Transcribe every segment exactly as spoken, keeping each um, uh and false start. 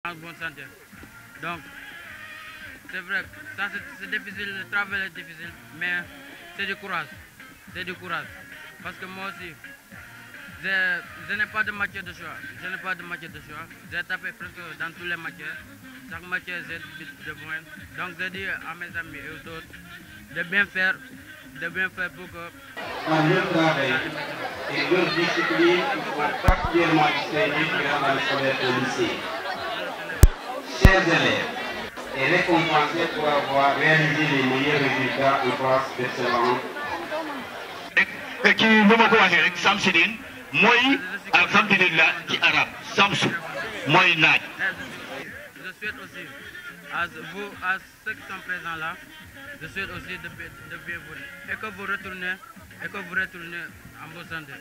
en bonne santé. Donc, c'est vrai, ça c'est difficile, le travail est difficile, mais c'est du courage. C'est du courage. Parce que moi aussi, je, je n'ai pas de matière de choix. Je n'ai pas de matière de choix. J'ai tapé presque dans toutes les matières. Chaque matière, j'ai de moyens. Donc, je dis à mes amis et aux autres de bien faire, de bien faire pour que... En leur travail et leur discipline, ils sont particulièrement distingués durant la scolaire au lycée. Chers élèves, et récompensés pour avoir réalisé les meilleurs résultats en classe d'excellence. Qui nous m'a commencé avec Samsidine, moi, alhamdulillah, qui arabe, Samsou, moi, Nad. Je souhaite aussi à vous, à ceux qui sont présents là, je souhaite aussi de, de bien vous et que vous retournez, et que vous retournez en bonne santé.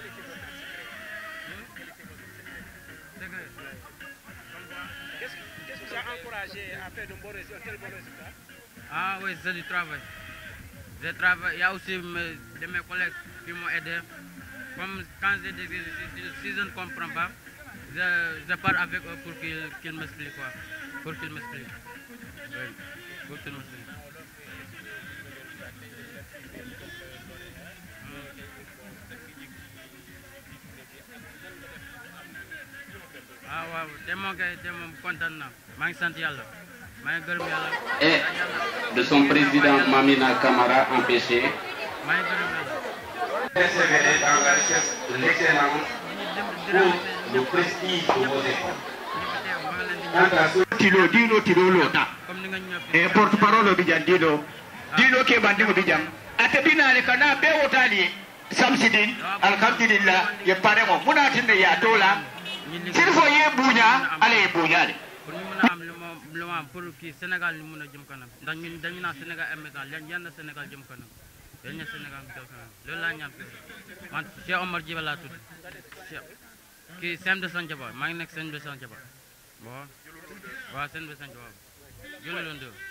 Qu'est-ce qui vous a encouragé à faire de bons résultats? Ah oui, c'est du travail. Je travaille. Il y a aussi mes, de mes collègues qui m'ont aidé. Comme quand j'ai des exercices, si je ne comprends pas, je, je pars avec eux pour qu'ils qu'ils m'expliquent quoi. Pour qu'ils m'expliquent. Oui, pour qu'ils m'expliquent. Ah waaw te moo koy te moom kontaan na maa ngi sant yàlla maa ngi gërëm yàlla. Et de son président Mamina Camara empêché. maa ngi gërëm yàlla. Persévérer dans la recherche de l'excellence pour le prestige de vos efforts. Quant à ceux Tilo, Dino, Tilo, Lota. comme ni nga ñëw Et porte-parole Bijan Dino. Dino qui est bandé au Bijan. Atebina, le canard, Béotali, Samsidine, alhamdulillah, il paraît mon Mounatine Yatola. S'il faut y bouger, allez bouger. pour ñu mën a am lu ma lu ma am pour kii Sénégal ñu mën a jëm kanam ndax ñun dañu naan Sénégal émergent yan yan na Sénégal jëm kanam yan na Sénégal jëm kanam loolu laa ñaan fii man Cheikh Omar Djiba laa tudd Cheikh kii C M de Santhiaba maa ngi nekk C M de Santhiaba bon waaw C M de Santhiaba jëlee loon deux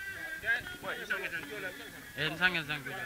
et sangeen sang bi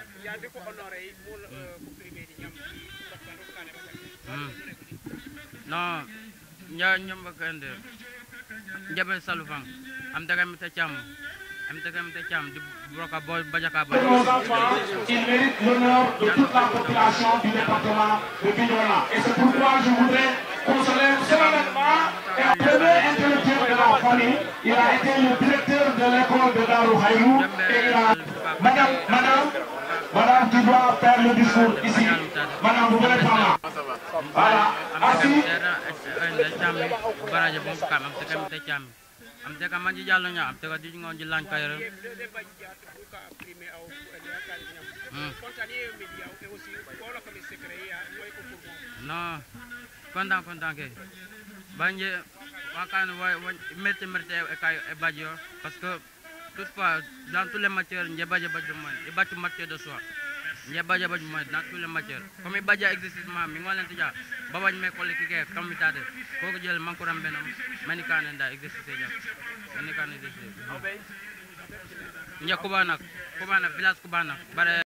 non ña ñamba kende njabe salufang am daga mi ta cham am daga mi ta cham di broka boy bajaka ba Nos enfants, ils méritent l'honneur de toute la population du département de Bignona. Et c'est pourquoi je voudrais qu'on se lève solennellement. Et le premier intellectuel de la famille, il a été le directeur de l'école de Darou Haïrou. Et il a... Madame, madame, madame, tu dois faire le discours ici. Madame, vous voulez parler. Voilà, assis. baraje bom kam am daga mi ta cham am daga manji jallo nya am daga di ngon ji lan kayre non kontaan kontaan ke banje wakan way merte merte e kay e badjo parce que toutefois dans toutes les matières njebaje badjo man e battu matière de soi njebaje badjo man dans toutes les matières comme e badja existement mi ngolen tija babañ me ko lekki ke kamitade ko ko jël man ko rambe nam manikane nda exister ja manikane exister nja kubana kubana village kubana bare